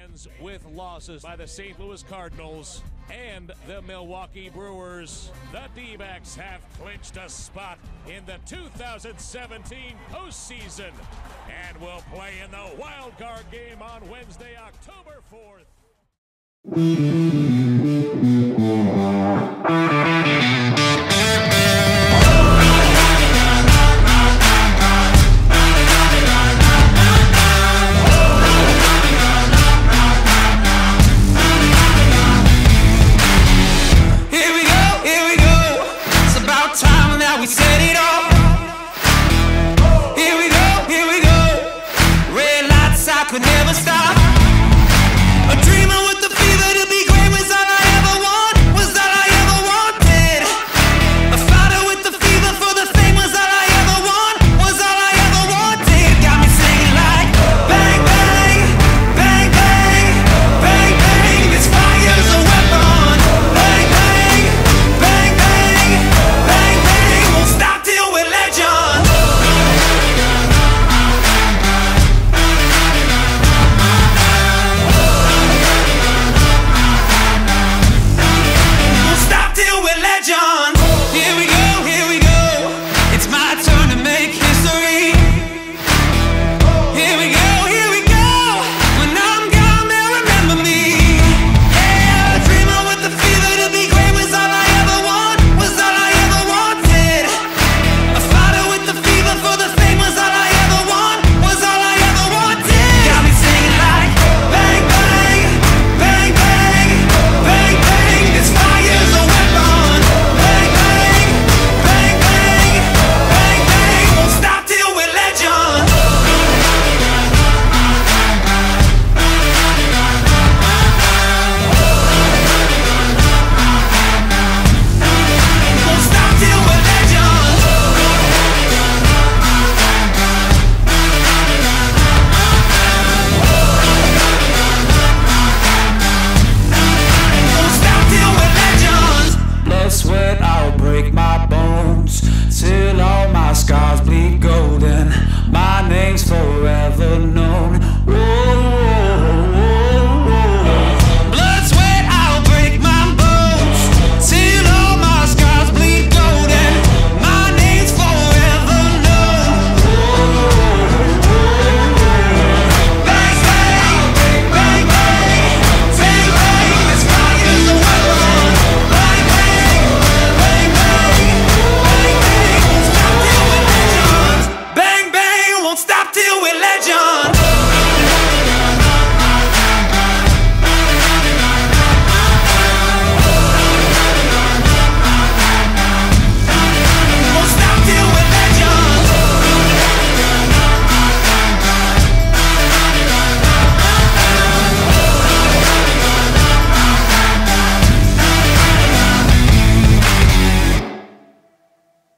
ends with losses by the St. Louis Cardinals and the Milwaukee Brewers. The D-backs have clinched a spot in the 2017 postseason and will play in the wild card game on Wednesday, October 4th.